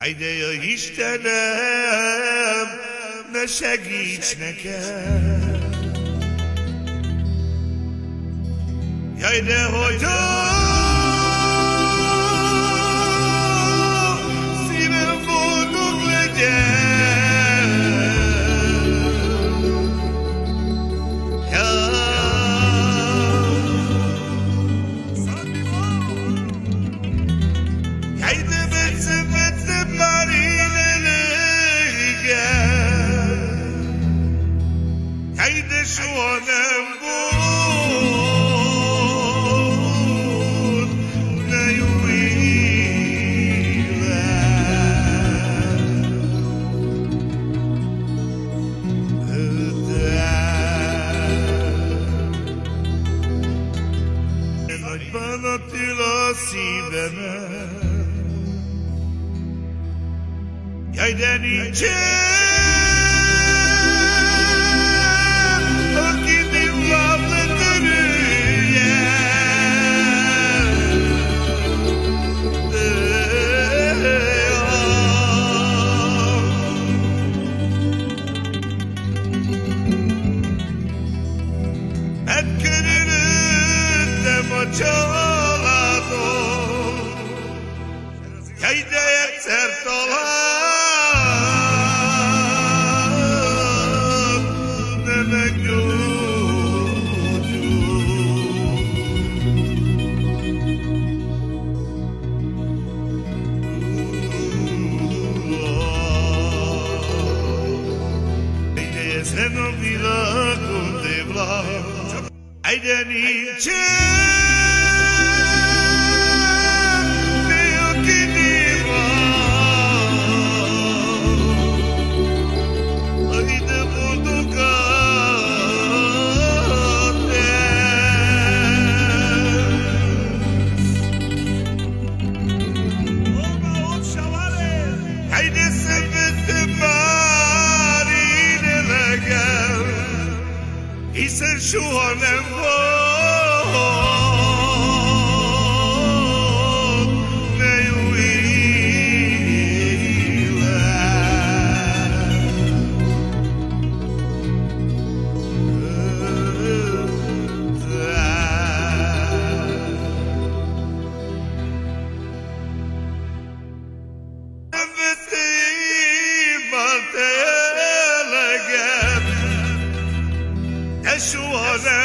Ejdeja Istenem, ne segíts nekem! Jaj, de hogy szívem boldog legyen! Jaj, de megszenvedtem már én eleget! Jaj, de soha nem volt! Bánatül a szívemet, jaj, de nincsen, aki villam letörülje. Megkörülöttem a családom, jaj, de egyszer talán de meggyógyul. De ezen a világon tévlám, jaj, de nincsen, de aki van, jaj, de boldogat lesz. Jaj, de szenvedtem már én eleget, hiszen soha nem volt, ne jó nem vettem már te eleget, de soha nem